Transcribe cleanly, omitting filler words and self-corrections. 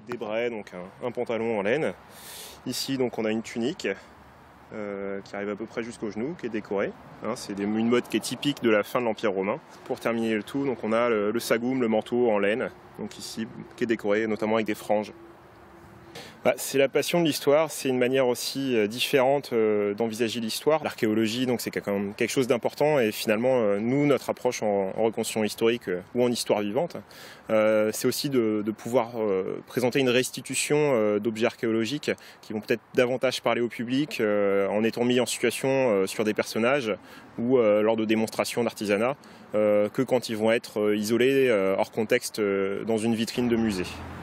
des braies, donc un pantalon en laine. Ici donc on a une tunique qui arrive à peu près jusqu'au genou, qui est décorée. C'est une mode qui est typique de la fin de l'Empire romain. Pour terminer le tout, donc on a le sagoum, le manteau en laine, donc ici qui est décoré notamment avec des franges. C'est la passion de l'histoire, c'est une manière aussi différente d'envisager l'histoire. L'archéologie, donc c'est quand même quelque chose d'important et finalement, nous, notre approche en reconstruction historique ou en histoire vivante, c'est aussi de pouvoir présenter une restitution d'objets archéologiques qui vont peut-être davantage parler au public en étant mis en situation sur des personnages ou lors de démonstrations d'artisanat que quand ils vont être isolés hors contexte dans une vitrine de musée.